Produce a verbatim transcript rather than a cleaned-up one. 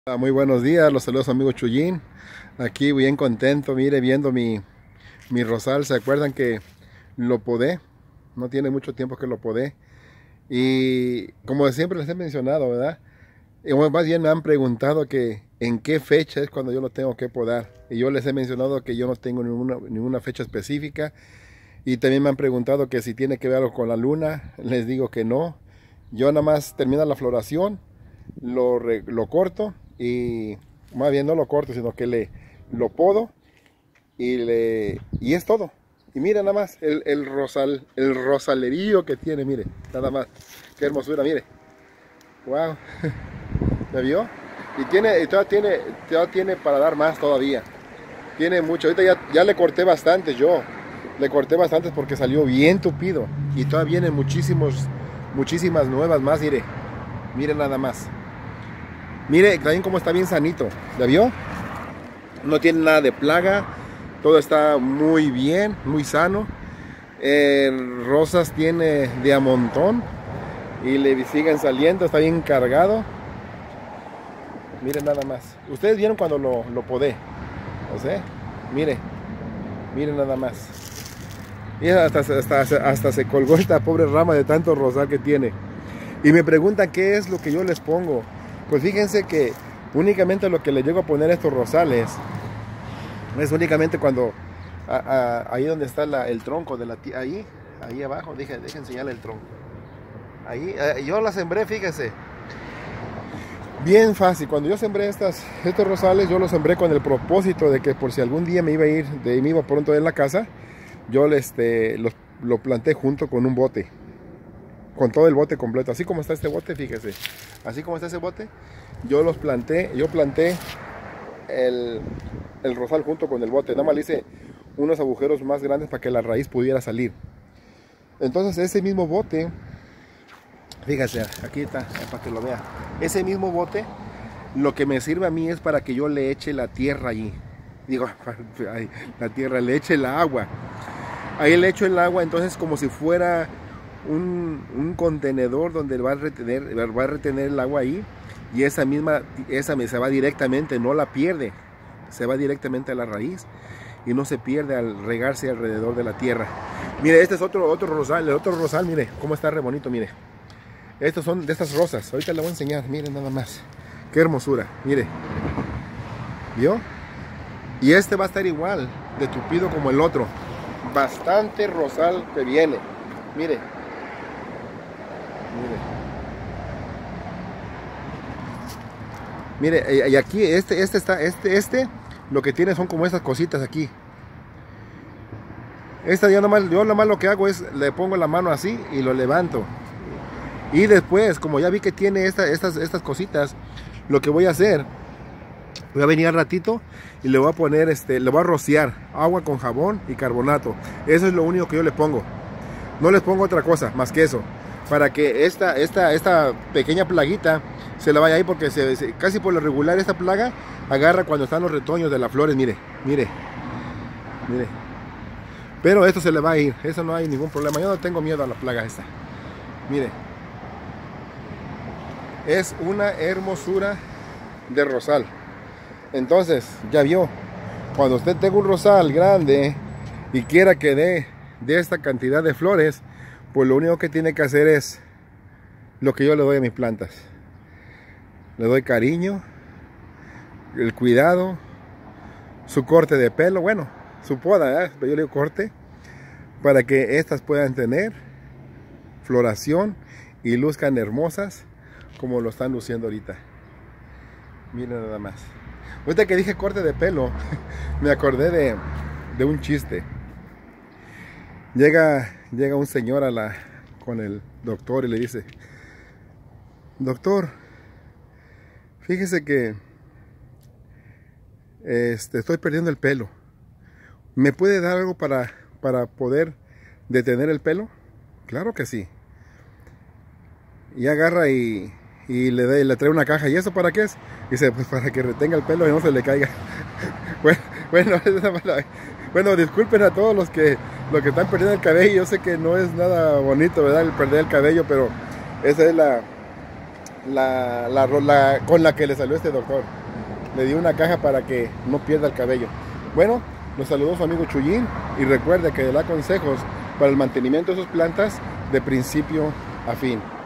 Hola, muy buenos días, los saludos amigo Chuyín. Aquí bien contento, mire, viendo mi, mi rosal. ¿Se acuerdan que lo podé? No tiene mucho tiempo que lo podé. Y como siempre les he mencionado, ¿verdad? Y bueno, más bien me han preguntado que en qué fecha es cuando yo lo tengo que podar. Y yo les he mencionado que yo no tengo ninguna, ninguna fecha específica. Y también me han preguntado que si tiene que ver algo con la luna. Les digo que no. Yo nada más termina la floración, lo, re- lo corto y más bien no lo corto, sino que le lo podo y le y es todo. Y mira nada más el, el rosal, el rosalerío que tiene, mire, nada más. Qué hermosura, mire. Wow. ¿Me vio? Y tiene, y todavía tiene, todavía tiene para dar más todavía. Tiene mucho. Ahorita ya, ya le corté bastante yo. Le corté bastantes porque salió bien tupido. Y todavía vienen muchísimos, muchísimas nuevas más, mire. Mire nada más. Mire también cómo está bien sanito. ¿La vio? No tiene nada de plaga. Todo está muy bien, muy sano. Eh, rosas tiene de a montón. Y le siguen saliendo, está bien cargado. Miren nada más. Ustedes vieron cuando lo, lo podé. O sea, mire. Miren nada más. Y hasta, hasta, hasta se colgó esta pobre rama de tanto rosal que tiene. Y me preguntan qué es lo que yo les pongo. Pues fíjense que únicamente lo que le llego a poner a estos rosales es únicamente cuando a, a, ahí donde está la, el tronco de la tía, ahí, ahí abajo, deje, deje enseñarle el tronco. Ahí, eh, yo la sembré, fíjense. Bien fácil, cuando yo sembré estas, estos rosales, yo los sembré con el propósito de que por si algún día me iba a ir, de, me iba pronto en la casa, yo este, los, lo planté junto con un bote. Con todo el bote completo, así como está este bote, fíjese, así como está ese bote, yo los planté, yo planté el, el rosal junto con el bote, nada más le hice unos agujeros más grandes para que la raíz pudiera salir. Entonces ese mismo bote, fíjese, aquí está, para que lo vea, ese mismo bote, lo que me sirve a mí es para que yo le eche la tierra allí, digo, la tierra, le eche el agua, ahí le echo el agua, entonces como si fuera Un, un contenedor donde va a retener va a retener el agua ahí, y esa misma esa se va directamente, no la pierde, se va directamente a la raíz y no se pierde al regarse alrededor de la tierra. Mire, este es otro otro rosal, el otro rosal, mire cómo está re bonito, mire. Estos son de estas rosas, ahorita le voy a enseñar, miren nada más. Qué hermosura, mire. ¿Vio? Y este va a estar igual de tupido como el otro. Bastante rosal que viene. Mire. Mire, Mire, y aquí este, este está, este, este, lo que tiene son como estas cositas aquí. Esta ya nomás, yo nomás lo que hago es le pongo la mano así y lo levanto. Y después, como ya vi que tiene esta, estas, estas cositas, lo que voy a hacer, voy a venir al ratito y le voy a poner, este, le voy a rociar agua con jabón y carbonato. Eso es lo único que yo le pongo. No les pongo otra cosa más que eso, para que esta, esta, esta pequeña plaguita se la vaya ahí, porque se, se, casi por lo regular esta plaga agarra cuando están los retoños de las flores, mire, mire, mire. Pero esto se le va a ir, eso no hay ningún problema, yo no tengo miedo a la plaga esta. Mire, es una hermosura de rosal. Entonces, ya vio, cuando usted tenga un rosal grande y quiera que dé de esta cantidad de flores, pues lo único que tiene que hacer es lo que yo le doy a mis plantas. Le doy cariño, el cuidado, su corte de pelo, bueno, su poda, ¿eh? Yo le digo corte, para que estas puedan tener floración y luzcan hermosas como lo están luciendo ahorita. Miren nada más. Ahorita que dije corte de pelo, me acordé de, de un chiste. Llega, llega un señor a la, con el doctor y le dice: doctor, fíjese que este, estoy perdiendo el pelo. ¿Me puede dar algo para, para poder detener el pelo? Claro que sí. Y agarra y, y le, de, le trae una caja. ¿Y eso para qué es? Dice, pues para que retenga el pelo y no se le caiga. Bueno, bueno, bueno, disculpen a todos los que, los que están perdiendo el cabello. Yo sé que no es nada bonito, ¿verdad? El perder el cabello, pero esa es la, la, la, la, con la que le salió este doctor. Le di una caja para que no pierda el cabello. Bueno, los saludó su amigo Chuyín y recuerde que le da consejos para el mantenimiento de sus plantas de principio a fin.